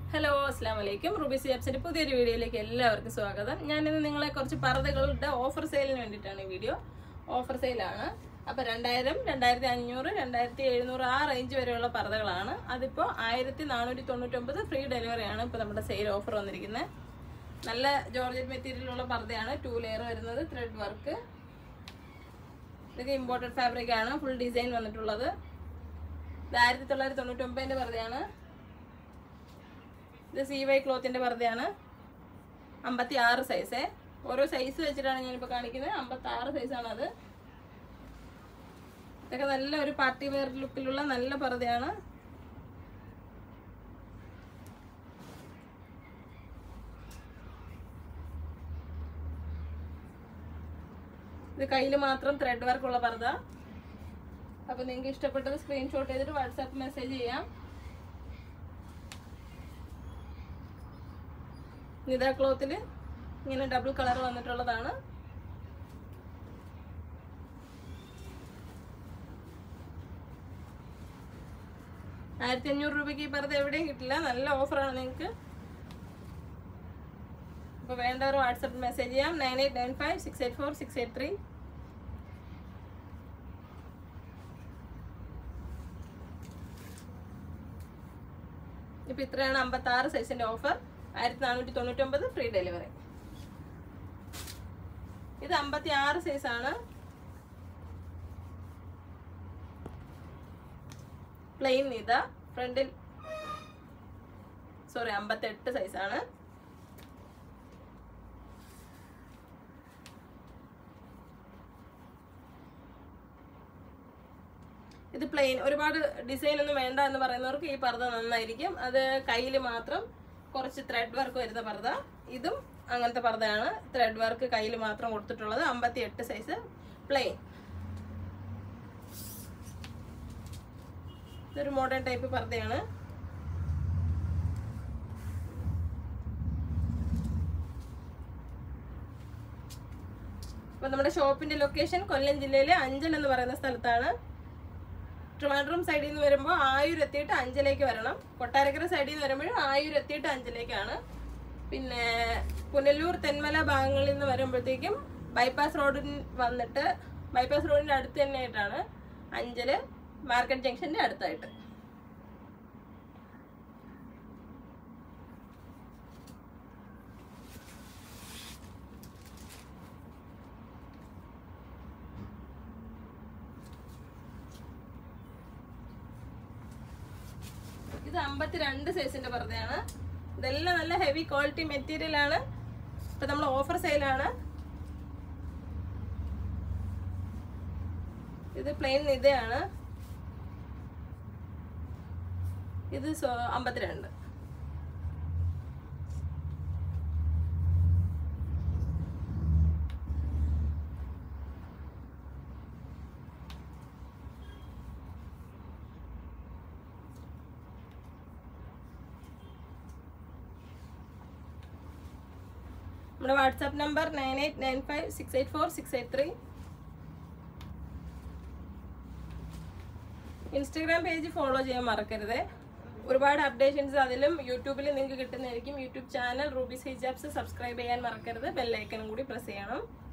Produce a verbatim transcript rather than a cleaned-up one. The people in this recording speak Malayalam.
ഹലോ അസ്സലാമു അലൈക്കും. റൂബീസ് ഹിജാബ്സിന്റെ പുതിയൊരു വീഡിയോയിലേക്ക് എല്ലാവർക്കും സ്വാഗതം. ഞാനിന്ന് നിങ്ങളെ കുറച്ച് പർദ്ദകളുടെ ഓഫർ സെയിലിന് വേണ്ടിയിട്ടാണ് ഈ വീഡിയോ. ഓഫർ സെയിലാണ്. അപ്പോൾ രണ്ടായിരം രണ്ടായിരത്തി അഞ്ഞൂറ് രണ്ടായിരത്തി എഴുന്നൂറ് ആ റേഞ്ച് വരെയുള്ള പർദ്ദകളാണ്. അതിപ്പോൾ ആയിരത്തി നാനൂറ്റി തൊണ്ണൂറ്റൊമ്പത് ഫ്രീ ഡെലിവറിയാണ് ഇപ്പോൾ നമ്മുടെ സെയിൽ ഓഫർ വന്നിരിക്കുന്നത്. നല്ല ജോർജറ്റ് മെറ്റീരിയലുള്ള പർദ്ദയാണ്. ടു ലെയർ വരുന്നത്, ത്രെഡ് വർക്ക്. ഇതൊക്കെ ഇമ്പോർട്ടഡ് ഫാബ്രിക് ആണ്. ഫുൾ ഡിസൈൻ വന്നിട്ടുള്ളത്. ഇത് ആയിരത്തി തൊള്ളായിരത്തി തൊണ്ണൂറ്റൊമ്പതിൻ്റെ പർദ്ദയാണ്. ഇത് സി വൈ ക്ലോത്തിന്റെ പർദ്ദയാണ്. അമ്പത്തി ആറ് സൈസേ. ഓരോ സൈസ് വെച്ചിട്ടാണ് ഞാനിപ്പോൾ കാണിക്കുന്നത്. അമ്പത്തി ആറ് സൈസാണ് അത്. ഇതൊക്കെ നല്ല ഒരു പാർട്ടി വെയർ ലുക്കിലുള്ള നല്ല പർദ്ദയാണ്. ഇത് കയ്യിൽ മാത്രം ത്രെഡ് വർക്കുള്ള പർദ്ദ. അപ്പോൾ നിങ്ങൾക്ക് ഇഷ്ടപ്പെട്ടത് സ്ക്രീൻഷോട്ട് ചെയ്തിട്ട് വാട്സാപ്പ് മെസ്സേജ് ചെയ്യാം. നിത ക്ലോത്തിൽ ഇങ്ങനെ ഡബിൾ കളർ വന്നിട്ടുള്ളതാണ്. ആയിരത്തി അഞ്ഞൂറ് രൂപയ്ക്ക് ഈ പർദ്ദ എവിടെയും കിട്ടില്ല. നല്ല ഓഫറാണ് നിങ്ങൾക്ക്. അപ്പോൾ വേണ്ടവർ വാട്സാപ്പ് മെസ്സേജ് ചെയ്യാം. Nine eight nine five six eight four six eight three. ഇപ്പം ഇത്രയാണ് അമ്പത്തി ആറ് സൈസിന്റെ ഓഫർ. ആയിരത്തി നാനൂറ്റി തൊണ്ണൂറ്റൊമ്പത് ഫ്രീ ഡെലിവറി. ഇത് അമ്പത്തി ആറ് സൈസാണ്. പ്ലെയിൻ നിത. ഫ്രണ്ടിൽ സോറി അമ്പത്തി എട്ട് സൈസാണ്. ഇത് പ്ലെയിൻ. ഒരുപാട് ഡിസൈൻ ഒന്നും വേണ്ട എന്ന് പറയുന്നവർക്ക് ഈ പർദ്ദ നന്നായിരിക്കും. അത് കയ്യിൽ മാത്രം കുറച്ച് ത്രെഡ് വർക്ക് വരുന്ന പർദ്ദ. ഇതും അങ്ങനത്തെ പർദ്ദയാണ്. ത്രെഡ് വർക്ക് കയ്യിൽ മാത്രം കൊടുത്തിട്ടുള്ളത്. അമ്പത്തി എട്ട് സൈസ് പ്ലെയിൻ. ഇതൊരു മോഡേൺ ടൈപ്പ് പർദ്ദയാണ്. അപ്പൊ നമ്മുടെ ഷോപ്പിന്റെ ലൊക്കേഷൻ കൊല്ലം ജില്ലയിലെ അഞ്ചൽ എന്ന് പറയുന്ന സ്ഥലത്താണ്. ട്രിവാൻഡ്രം സൈഡിൽ നിന്ന് വരുമ്പോൾ ആയൂർ എത്തിയിട്ട് അഞ്ചലേക്ക് വരണം. കൊട്ടാരക്കര സൈഡിൽ നിന്ന് വരുമ്പോഴും ആയൂർ എത്തിയിട്ട് അഞ്ചലേക്കാണ്. പിന്നെ പുനലൂർ തെന്മല ഭാഗങ്ങളിൽ നിന്ന് വരുമ്പോഴത്തേക്കും ബൈപ്പാസ് റോഡിൽ വന്നിട്ട് ബൈപ്പാസ് റോഡിൻ്റെ അടുത്ത് തന്നെയായിട്ടാണ് അഞ്ചല്. മാർക്കറ്റ് ജംഗ്ഷൻ്റെ അടുത്തായിട്ട്. ഇത് അമ്പത്തിരണ്ട് സൈസിന്റെ പർദ്ദയാണ്. ഇതെല്ലാം നല്ല ഹെവി ക്വാളിറ്റി മെറ്റീരിയൽ ആണ്. ഇപ്പൊ നമ്മൾ ഓഫർ സെയിലാണ്. ഇത് പ്ലെയിൻ നിതയാണ്. ഇത് അമ്പത്തിരണ്ട്. നമ്മുടെ WhatsApp number nine eight nine five six eight four six eight three. Instagram page follow ചെയ്യാൻ മറക്കരുത്. ഒരുപാട് അപ്ഡേഷൻസ് അതിലും യൂട്യൂബിൽ നിങ്ങൾക്ക് കിട്ടുന്നതായിരിക്കും. YouTube channel rubies hijabs subscribe ചെയ്യാൻ മറക്കരുത്. ബെല്ലൈക്കനും കൂടി പ്രസ് ചെയ്യണം.